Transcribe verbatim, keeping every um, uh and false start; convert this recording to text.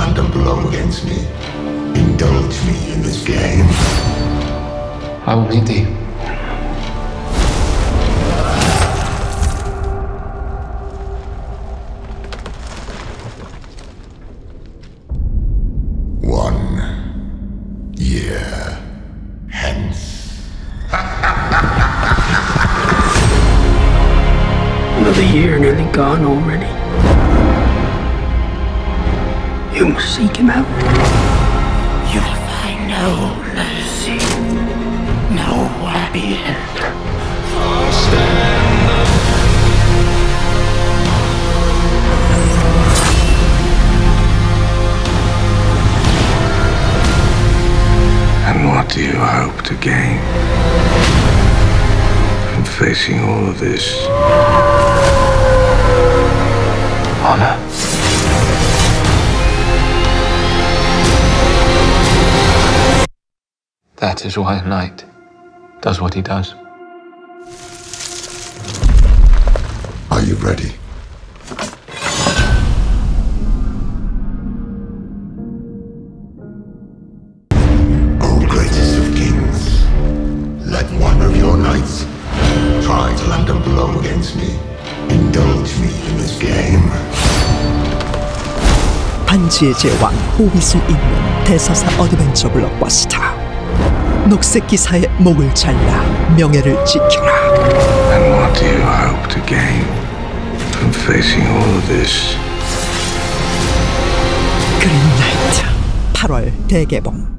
land and blow against me. Indulge me in this game. I will meet thee. One year hence. Another year nearly gone already. You must seek him out. You'll find no mercy, no happy end. And what do you hope to gain from facing all of this? Honor. That is why a knight does what he does. Are you ready? O greatest of kings, let one of your knights try to land a blow against me. Indulge me in this game. 반지의 제왕 호빗을 잇는 대서사 어드벤처 블록버스터. 녹색 기사의 목을 잘라 명예를 지켜라. And what do you hope to gain from facing all of this? 그린라이트 팔월 대개봉.